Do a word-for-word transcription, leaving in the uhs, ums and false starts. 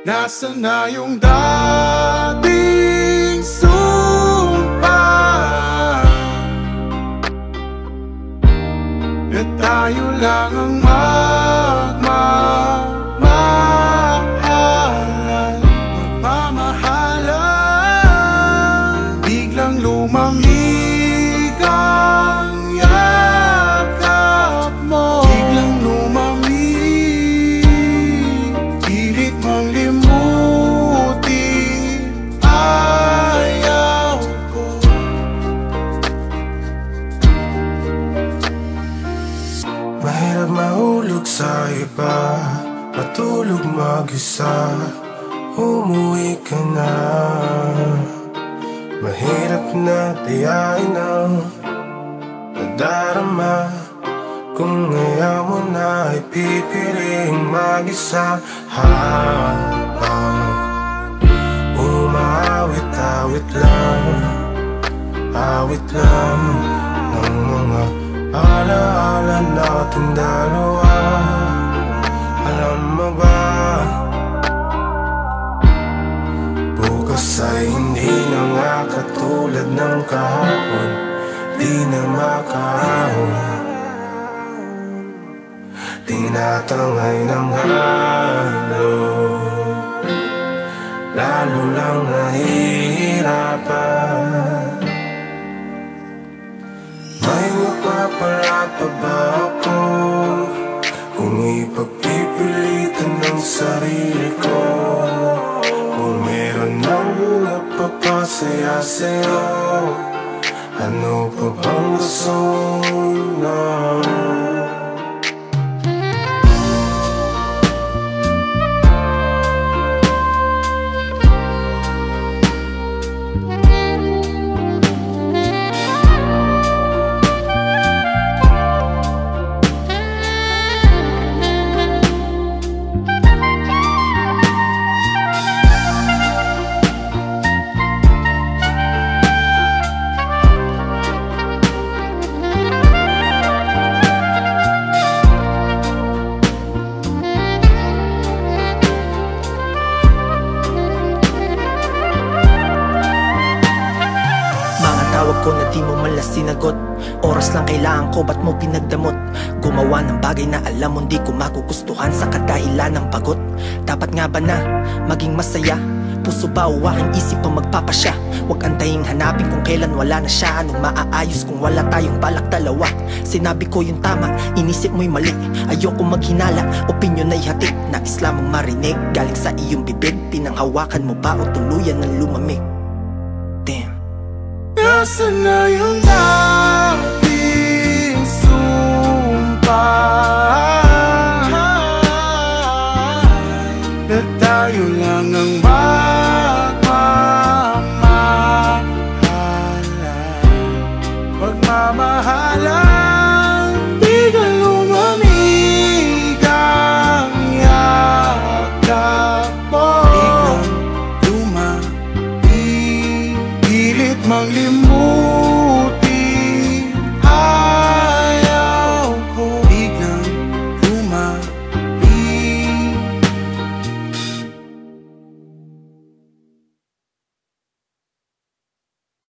Nasaan na yung dating sumpa na tayo lang ang magmamahalan, magmamahalan. Biglang lumamig ang yakap mo, biglang lumamig, pilit mang limutin, ayaw ko. Mahirap mahulog sa iba, matulog mag-isa, umuwi ka na. Mahirap na tiyain ang nadarama, kung ayaw mo na ipipiling mag-isa. Habang umaawit-awit lang, awit lang ng mga alaala natin dalawa. Alam mo ba, bukas ay hindi na nga katulad ng kahapon, di na makaahon, tinatangay ng halo, lalo lang nahihirapan. May mapapala pa ba ako kung ipagpipilitan ng sarili ko? Kung meron nang napapasaya sa'yo, ano pa bang gusto na? Tawag ko na di mo malas sinagot, oras lang kailangan ko, ba't mo pinagdamot? Gumawa ng bagay na alam mo di ko magugustuhan sa kadahilan ng pagod. Dapat nga ba na maging masaya? Puso ba o aking isip ang magpapasya? Huwag antaying hanapin kung kailan wala na siya. Anong maaayos kung wala tayong balak dalawa? Sinabi ko yung tama, inisip mo'y mali. Ayoko maghinala, opinyon ay hati. Nais lamang marinig galing sa iyong bibig. Pinanghawakan mo ba o tuluyan ng lumamig? Damn. Nasaan na yung dating sumpa